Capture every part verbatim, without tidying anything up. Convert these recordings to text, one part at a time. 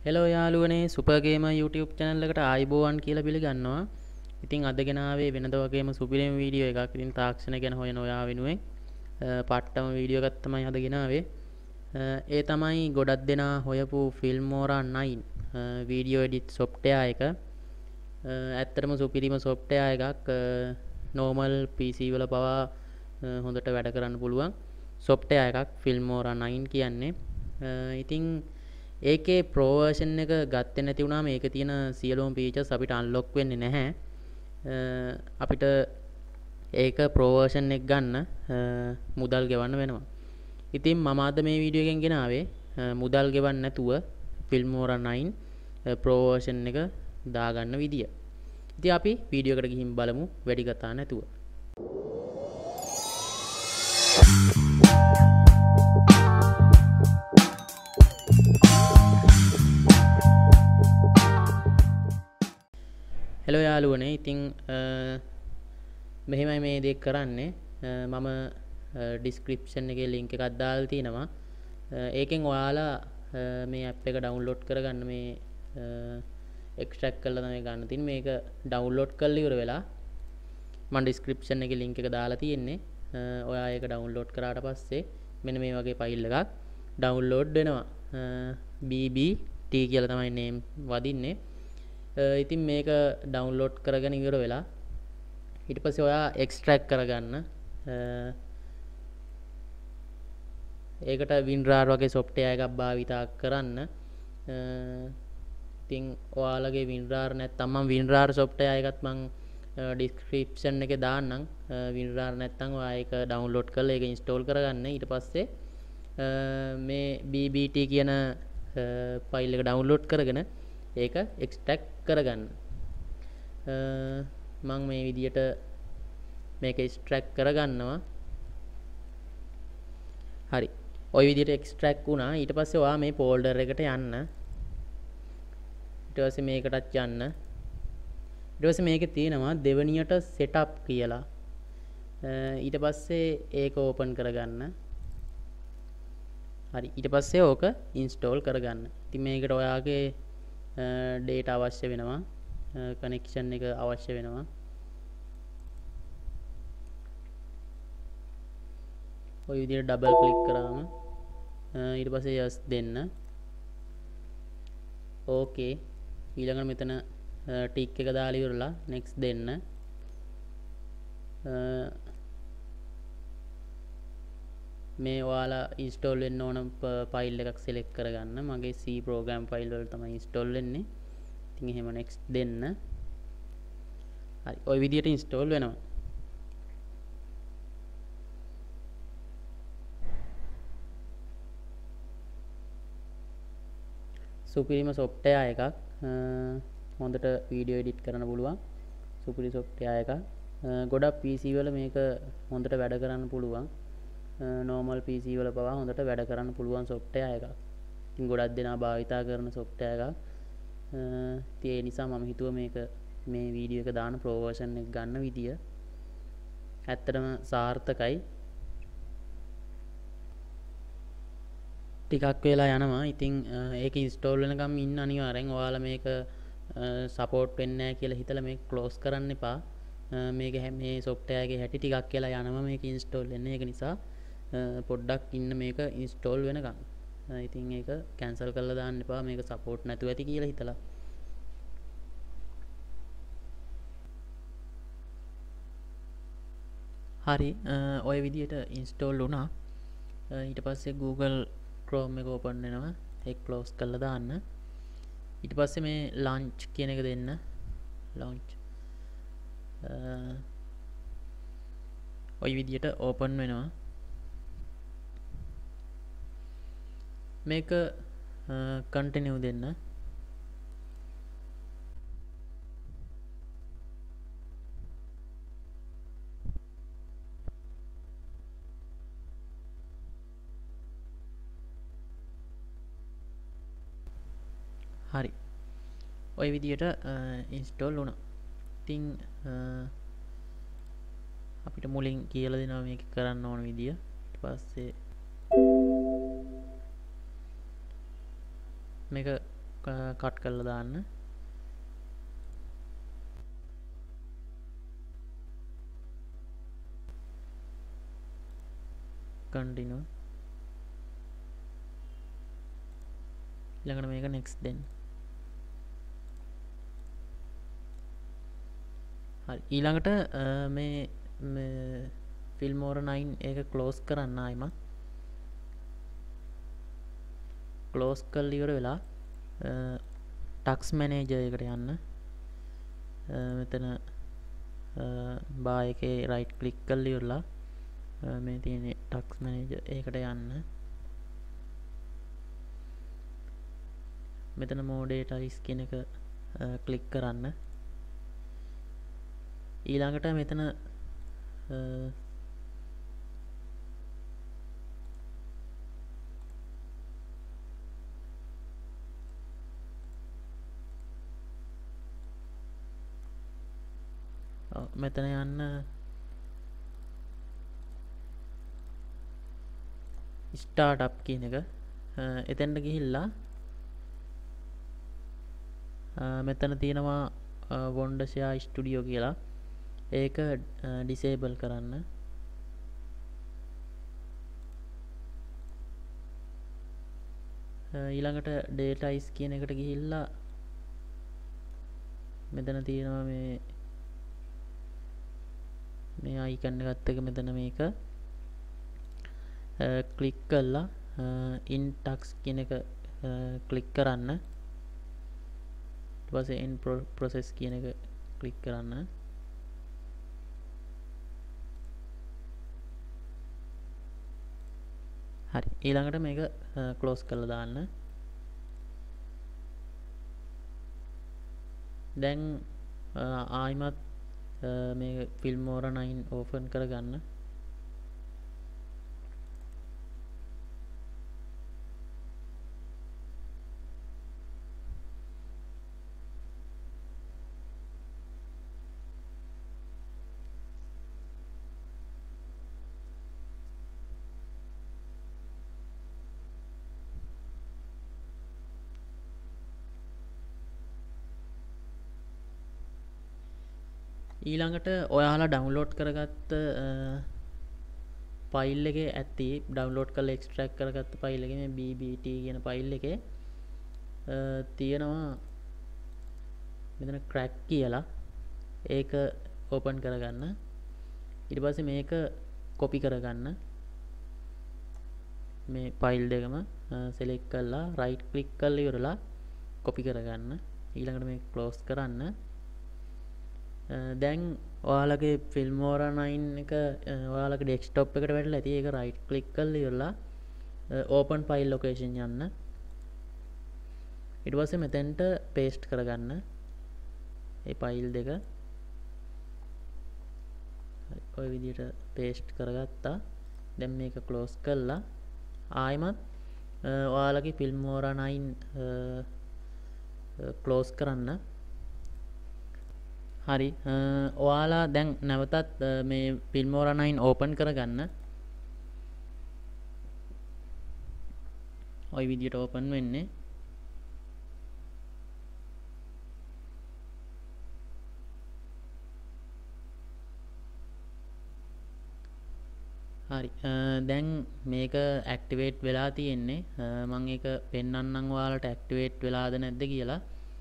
Hello යාළුවනේ super ගේමර් YouTube channel එකට ආයිබෝවන් කියලා පිළිගන්නවා. ඉතින් අද ගෙන ආවේ වෙනද වගේම සුපිරිම වීඩියෝ එකක්. ඉතින් තාක්ෂණ ගැන හොයන ඔයා වෙනුවෙන් පට්ටම වීඩියෝ එකක් තමයි අද ගෙන ආවේ. ඒ තමයි ගොඩක් දෙනා හොයපු Filmora nine video edit software එක. ඇත්තටම සුපිරිම software එකක්. normal P C වල පවා හොඳට වැඩ කරන්න පුළුවන් software එකක් Filmora නයින් කියන්නේ. ඉතින් ඒකේ pro version එක ගත්තේ නැති වුණාම ඒකේ තියෙන සියලුම features අපිට unlock වෙන්නේ නැහැ. අපිට ඒක pro version එක ගන්න මුදල් ගෙවන්න වෙනවා. ඉතින් මම අද මේ වීඩියෝ එකෙන් ගෙනාවේ මුදල් ගෙවන්න නැතුව Filmora නයින් pro version එක දාගන්න විදිය. ඉතින් අපි වීඩියෝ එකට ගිහින් බලමු වැඩි කතා නැතුව. හෙලෝ යාළුවනේ ඉතින් මෙහෙමයි මේ දේ කරන්නේ මම ඩිස්ක්‍රිප්ෂන් එකේ ලින්ක් එකක් දාලා තිනවා ඒකෙන් ඔයාලා මේ ඇප් එක ඩවුන්ලෝඩ් කරගන්න මේ එක්ස්ට්‍රැක්ට් කරලා තමයි ගන්න තියෙන්නේ මේක ඩවුන්ලෝඩ් කරලා ඉවර වෙලා මම ඩිස්ක්‍රිප්ෂන් එකේ ලින්ක් එක දාලා තියෙන්නේ ඔයා ඒක ඩවුන්ලෝඩ් කරාට පස්සේ මෙන්න මේ වගේ ෆයිල් එකක් ඩවුන්ලෝඩ් වෙනවා B B T කියලා තමයි නේම් වදින්නේ ඉතින් මේක ඩවුන්ලෝඩ් කරගෙන ඉවර වෙලා ඊට පස්සේ ඔයා එක්ස්ට්‍රැක්ට් කරගන්න ඒකට WinRAR වගේ software එකක් භාවිතා කරන්න ඉතින් ඔයාලගේ WinRAR නැත්නම් මම WinRAR software එකත් මම description එකේ දාන්නම් WinRAR නැත්නම් ඔයා ඒක ඩවුන්ලෝඩ් කරලා ඒක install කරගන්න ඊට පස්සේ මේ B B T කියන ෆයිල් එක ඩවුන්ලෝඩ් කරගෙන ඒක එක්ස්ට්‍රැක්ට් කරගන්න මම මේ විදියට මේක එක්ස්ට්‍රැක්ට් කරගන්නවා හරි ওই විදියට එක්ස්ට්‍රැක්ට් වුණා ඊට පස්සේ ඔයා මේ ෆෝල්ඩර් එකට යන්න ඊට පස්සේ මේකටත් යන්න ඊට පස්සේ මේකේ තියෙනවා දෙවනියට setup කියලා ඊට පස්සේ ඒක ඕපන් කරගන්න හරි ඊට පස්සේ ඕක ඉන්ස්ටෝල් කරගන්න ඉතින් මේකට ඔයාගේ data අවශ්‍ය වෙනවා connection එක අවශ්‍ය වෙනවා ඔය විදිහට double click කරාම ඊට පස්සේ yes දෙන්න okay ඊළඟට මෙතන tick එක දාලා ඉවරලා next දෙන්න මේ ඔයාලා install වෙන්න ඕන file එකක් select කරගන්න මගේ C program file වල තමයි install වෙන්නේ ඉතින් එහෙම next දෙන්න හරි ওই විදියට install වෙනවා සුපිරිම software එකක් හොඳට වීඩියෝ එඩිට් කරන්න පුළුවන් සුපිරි software එකක් ගොඩක් P C වල මේක හොඳට වැඩ කරන්න පුළුවන් normal P C වල පවා හොඳට වැඩ කරන්න පුළුවන් software එකක්. ඉතින් ගොඩක් දෙනා භාවිතා කරන software එකක්. ඉතින් ඒ නිසා මම හිතුවා මේක මේ වීඩියෝ එක දාන pro version එක ගන්න විදිය ඇත්තටම සාර්ථකයි. ටිකක් වෙලා යනවා. ඉතින් ඒක install වෙනකම් ඉන්න අනිවාර්යෙන් ඔයාලා මේක support වෙන්නේ නැහැ කියලා හිතලා මේක close කරන්න එපා. මේක මේ software එකේ හැටි ටිකක් කියලා යනවා මේක install වෙන්නේ. ඒක නිසා පොඩ්ඩක් ඉන්න මේක ඉන්ස්ටෝල් වෙනකම්. ඉතින් ඒක කැන්සල් කරලා දාන්න එපා මේක සපෝට් නැතුව ඇති කියලා හිතලා. හරි ඔය විදියට ඉන්ස්ටෝල් වුණා. ඊට පස්සේ Google Chrome එක ඕපන් වෙනවා. ඒක ක්ලෝස් කරලා දාන්න. ඊට පස්සේ මේ launch කියන එක දෙන්න. launch ඔය විදියට ඕපන් වෙනවා. මේක කන්ටිනියු දෙන්න හරි ඔය විදියට ඉන්ස්ටෝල් වුණා ඉතින් අපිට මුලින් කියලා දෙනවා මේක කරන්න ඕන විදිය ඊට පස්සේ මේක කට් කරලා දාන්න. continue. ඊළඟට මේක next දෙන්න. හරි. ඊළඟට මේ මේ Filmora nine එක close කරන්න ආයිමත්. close කරලා ඉවර වෙලා tax manager එකට යන්න. මෙතන bar එකේ right click කරලා ඉවරලා මේ තියෙන tax manager ඒකට යන්න. මෙතන more data is කියන එක click කරන්න. ඊළඟට මෙතන මෙතන යන්න startup කියන එක එතෙන්ට ගිහිල්ලා මෙතන තියෙනවා Wondershare Studio කියලා. ඒක disable කරන්න. ඊළඟට data is කියන එකට ගිහිල්ලා මෙතන තියෙනවා මේ මේ icon එකත් එක්ක මෙතන මේක click කරලා in tax කියන එක click කරන්න. ඊට පස්සේ in process කියන එක click කරන්න. හරි. ඊළඟට මේක close කරලා දාන්න. දැන් ආයිමත් මේ Filmora nine open කරගන්න. ඊළඟට ඔයාලා ඩවුන්ලෝඩ් කරගත්ත ෆයිල් එකේ ඇති ඩවුන්ලෝඩ් කරලා එක්ස්ට්‍රැක්ට් කරගත්ත ෆයිල් එකේ මේ B B T කියන ෆයිල් එකේ තියෙනවා මෙතන crack කියලා. ඒක ඕපන් කරගන්න. ඊට පස්සේ මේක කොපි කරගන්න. මේ ෆයිල් දෙකම select කරලා right click කරලා ඉවරලා කොපි කරගන්න. ඊළඟට මේක close කරන්න. දැන් ඔයාලගේ Filmora nine එක ඔයාලගේ desktop එකට වැටලා ඇති. ඒක right click කරලා ඉවරලා open file location යන්න. ඊට පස්සේ මෙතෙන්ට paste කරගන්න මේ file දෙක. හරි. ඔය විදිහට paste කරගත්තා. දැන් මේක close කරලා ආයෙමත් ඔයාලගේ Filmora nine close කරන්න. හරි. ඔයාලා දැන් නැවතත් මේ Filmora nine open කරගන්න. ඔය විදිහට open වෙන්නේ. හරි. දැන් මේක activate වෙලා තියෙන්නේ. මම ඒක පෙන්වන්නම් ඔයාලට activate වෙලාද නැද්ද කියලා.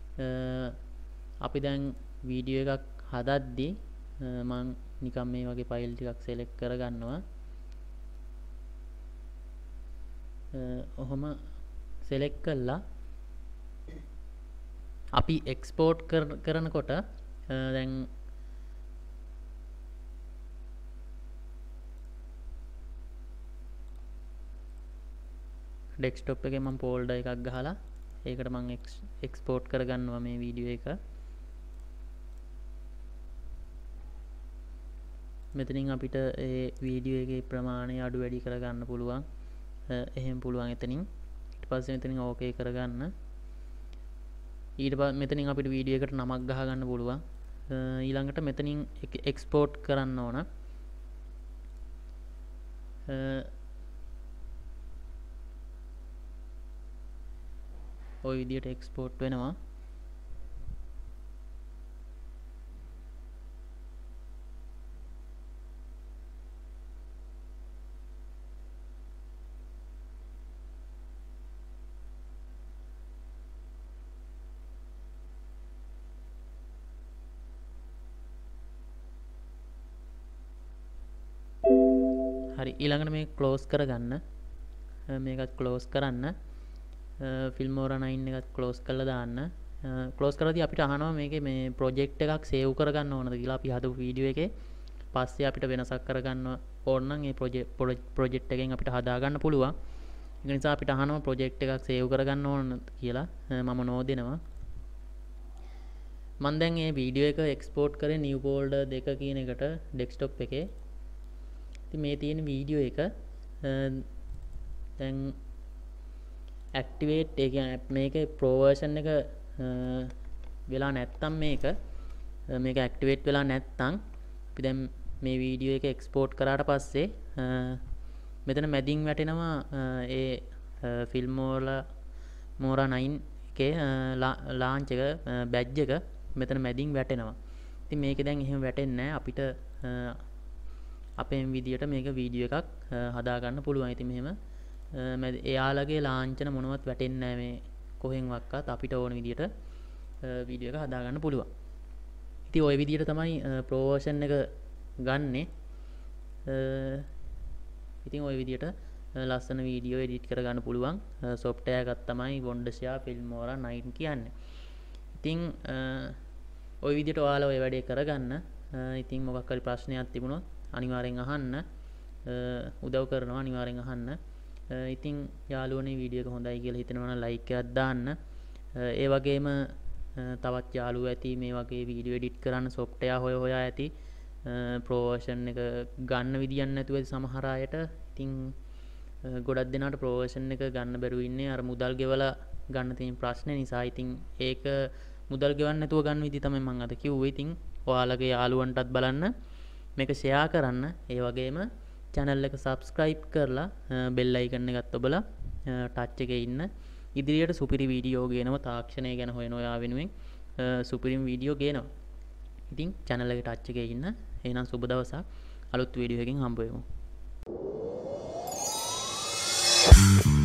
අපි දැන් වීඩියෝ එකක් හදද්දී මම නිකන් මේ වගේ ෆයිල් ටිකක් select කරගන්නවා. ඔහොම select කළා අපි export කරනකොට දැන් desktop එකේ මම folder එකක් ගහලා ඒකට මම export කරගන්නවා මේ වීඩියෝ එක. මෙතනින් අපිට ඒ වීඩියෝ එකේ ප්‍රමාණය අඩු වැඩි කරගන්න පුළුවන්. එහෙම පුළුවන් එතනින්. ඊට පස්සේ මෙතනින් ඕකේ කරගන්න. ඊට පස්සේ මෙතනින් අපිට වීඩියෝ එකට නමක් ගහ ගන්න පුළුවන්. ඊළඟට මෙතනින් එක්ස්පෝර්ට් කරන්න ඕන. ওই විදියට එක්ස්පෝර්ට් වෙනවා. හරි ඊළඟට මේක ක්ලෝස් කරගන්න. මේකත් ක්ලෝස් කරන්න. ෆිල්මෝරා නයින් එකත් ක්ලෝස් කරලා දාන්න. ක්ලෝස් කරද්දී අපිට අහනවා මේකේ මේ ප්‍රොජෙක්ට් එකක් සේව් කරගන්න ඕනද කියලා. අපි හදපු වීඩියෝ එකේ පස්සේ අපිට වෙනසක් කරගන්න ඕන නම් ඒ ප්‍රොජෙක්ට් එකෙන් අපිට හදා ගන්න පුළුවන්. ඒ නිසා අපිට අහනවා ප්‍රොජෙක්ට් එකක් සේව් කරගන්න ඕනද කියලා. මම නෝ දෙනවා. මම දැන් මේ වීඩියෝ එක එක්ස්පෝර්ට් කරේ නිව් ෆෝල්ඩර් දෙක කියන එකට ඩෙස්ක්ටොප් එකේ. ඉතින් මේ තියෙන වීඩියෝ එක දැන් ඇක්ටිවේට් ඒ කියන්නේ මේකේ ප්‍රෝ වර්ෂන් එක වෙලා නැත්තම් මේක මේක ඇක්ටිවේට් වෙලා නැත්තම් අපි දැන් මේ වීඩියෝ එක එක්ස්පෝර්ට් කරාට පස්සේ මෙතන මැදින් වැටෙනවා ඒ ෆිල්මෝරා මෝරා නයින් එකේ ලාන්ච් එක බැජ් එක මෙතන මැදින් වැටෙනවා. ඉතින් මේක දැන් එහෙම වැටෙන්නේ නැහැ. අපිට අපේ විදියට මේක වීඩියෝ එකක් හදා ගන්න පුළුවන්. ඉතින් මෙහෙම එයාලගේ ලාංඡන මොනවත් වැටෙන්නේ නැහැ මේ කොහෙන්වත්. අපිට ඕන විදියට වීඩියෝ එක හදා ගන්න පුළුවන්. ඉතින් ওই විදියට තමයි ප්‍රෝ වර්ෂන් එක ගන්නෙ. ඉතින් ওই විදියට ලස්සන වීඩියෝ එඩිට් කර ගන්න පුළුවන් software එකක් තමයි Wondershare Filmora නයින් කියන්නේ. ඉතින් ওই විදියට ඔයාලා ওই වැඩේ කරගන්න. ඉතින් මොකක් හරි ප්‍රශ්නයක් තිබුණොත් අනිවාර්යෙන් අහන්න. උදව් කරනවා අනිවාර්යෙන් අහන්න. ඉතින් යාළුවනේ වීඩියෝ එක හොඳයි කියලා හිතෙනවා නම් ලයික් එකක් දාන්න. ඒ වගේම තවත් යාළුවෝ ඇති මේ වගේ වීඩියෝ එඩිට් කරන්න software හොය හොයා ඇති. ප්‍රෝ වර්ෂන් එක ගන්න විදියක් නැතුව ඇති සමහර අයට. ඉතින් ගොඩක් දෙනාට ප්‍රෝ වර්ෂන් එක ගන්න බැරුව ඉන්නේ අර මුදල් ගෙවලා ගන්න තියෙන ප්‍රශ්නේ නිසා. ඉතින් ඒක මුදල් ගෙවන්න නැතුව ගන්න විදිහ තමයි මම අද කිව්වේ. ඉතින් ඔයාලගේ යාළුවන්ටත් බලන්න මේක ෂෙයා කරන්න. ඒ වගේම channel එක subscribe කරලා bell icon එකත් ඔබලා touch එකේ ඉන්න. ඉදිරියට සුපිරි වීඩියෝ ගේනවා. තාක්ෂණය ගැන හොයන ඔයා වෙනුවෙන් සුපිරිම වීඩියෝ ගේනවා. ඉතින් channel එකේ touch එකේ ඉන්න. එහෙනම් සුබ දවසක්. අලුත් වීඩියෝ එකකින් හම්බ වෙමු.